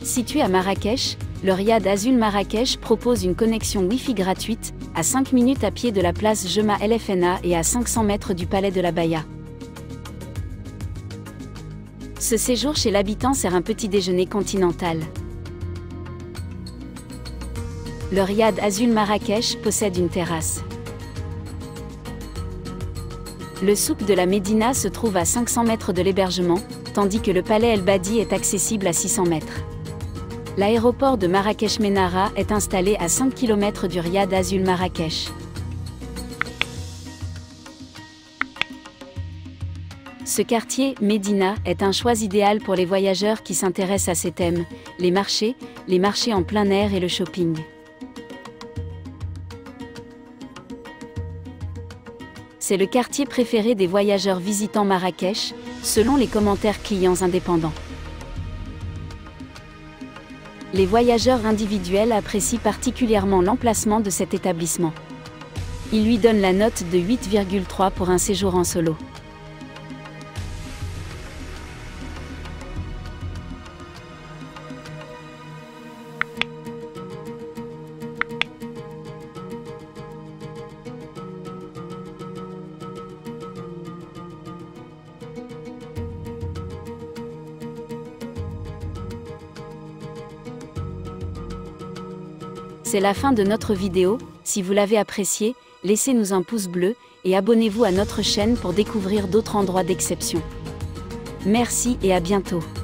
Situé à Marrakech, le Riad Azul Marrakech propose une connexion Wi-Fi gratuite, à 5 minutes à pied de la place Jemaa El Fna et à 500 mètres du palais de l'Abaya. Ce séjour chez l'habitant sert un petit déjeuner continental. Le Riad Azul Marrakech possède une terrasse. Le souk de la Médina se trouve à 500 mètres de l'hébergement, tandis que le palais El Badi est accessible à 600 mètres. L'aéroport de Marrakech Menara est installé à 5 km du Riad Azul Marrakech. Ce quartier, Médina, est un choix idéal pour les voyageurs qui s'intéressent à ces thèmes, les marchés en plein air et le shopping. C'est le quartier préféré des voyageurs visitant Marrakech, selon les commentaires clients indépendants. Les voyageurs individuels apprécient particulièrement l'emplacement de cet établissement. Ils lui donnent la note de 8,3 pour un séjour en solo. C'est la fin de notre vidéo. Si vous l'avez appréciée, laissez-nous un pouce bleu et abonnez-vous à notre chaîne pour découvrir d'autres endroits d'exception. Merci et à bientôt.